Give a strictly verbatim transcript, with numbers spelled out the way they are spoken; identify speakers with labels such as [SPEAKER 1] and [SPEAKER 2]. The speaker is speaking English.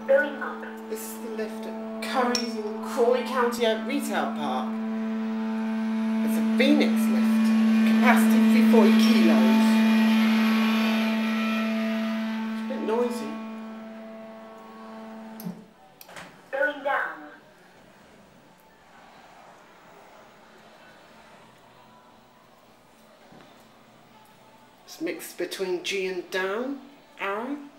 [SPEAKER 1] Going up.
[SPEAKER 2] This is the lift at Curry's in Crawley County Oak Retail Park. It's a Phoenix lift. Capacity three hundred forty kilos. It's a bit noisy.
[SPEAKER 1] Going down.
[SPEAKER 2] It's mixed between G and down arrow.